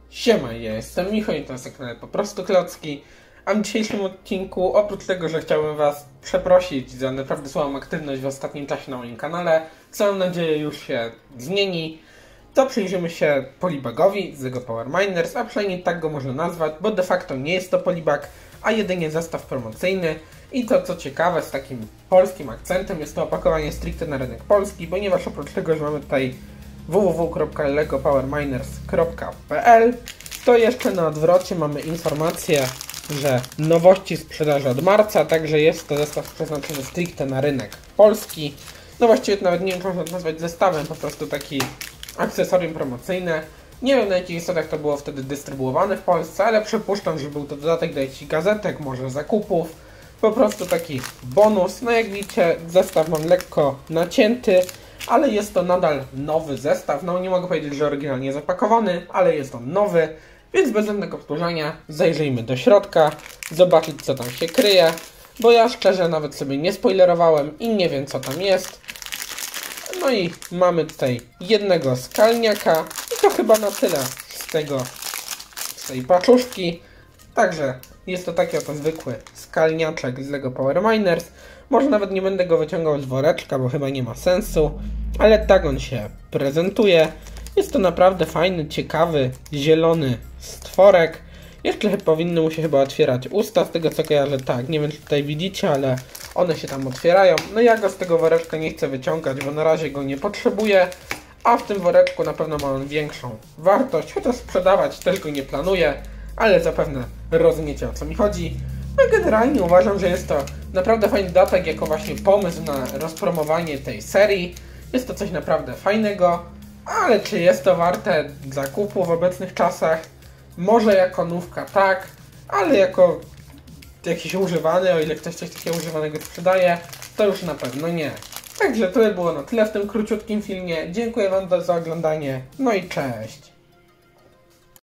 Siema, ja jestem Michał i to jest kanał Po prostu Klocki. A w dzisiejszym odcinku, oprócz tego, że chciałbym Was przeprosić za naprawdę słabą aktywność w ostatnim czasie na moim kanale, co mam nadzieję już się zmieni, to przyjrzymy się Polybagowi z LEGO Power Miners, a przynajmniej tak go można nazwać, bo de facto nie jest to Polybag, a jedynie zestaw promocyjny. I to, co ciekawe, z takim polskim akcentem, jest to opakowanie stricte na rynek polski, ponieważ oprócz tego, że mamy tutaj www.legopowerminers.pl, to jeszcze na odwrocie mamy informację, że nowości sprzedaży od marca, także jest to zestaw przeznaczony stricte na rynek polski. No właściwie nawet nie wiem, czy można to nazwać zestawem, po prostu taki akcesorium promocyjne. Nie wiem, na jakich zasadach to było wtedy dystrybuowane w Polsce, ale przypuszczam, że był to dodatek do jakichś gazetek, może zakupów. Po prostu taki bonus. No jak widzicie, zestaw mam lekko nacięty, ale jest to nadal nowy zestaw. No nie mogę powiedzieć, że oryginalnie zapakowany, ale jest on nowy. Więc bez żadnego powtórzenia zajrzyjmy do środka, zobaczyć, co tam się kryje. Bo ja szczerze nawet sobie nie spoilerowałem i nie wiem, co tam jest. No i mamy tutaj jednego skalniaka. I to chyba na tyle z tej paczuszki. Także jest to taki oto zwykły skalniaczek z LEGO Power Miners. Może nawet nie będę go wyciągał z woreczka, bo chyba nie ma sensu. Ale tak on się prezentuje. Jest to naprawdę fajny, ciekawy, zielony stworek. Jeszcze powinny mu się chyba otwierać usta, z tego co kojarzę. Tak, nie wiem, czy tutaj widzicie, ale one się tam otwierają. No ja go z tego woreczka nie chcę wyciągać, bo na razie go nie potrzebuję. A w tym woreczku na pewno ma on większą wartość, chociaż sprzedawać też go nie planuję, ale zapewne rozumiecie, o co mi chodzi. No generalnie uważam, że jest to naprawdę fajny dodatek jako właśnie pomysł na rozpromowanie tej serii. Jest to coś naprawdę fajnego, ale czy jest to warte zakupu w obecnych czasach? Może jako nówka tak, ale jako jakiś używany, o ile ktoś coś takiego używanego sprzedaje, to już na pewno nie. Także to by było na tyle w tym króciutkim filmie. Dziękuję Wam za oglądanie, no i cześć!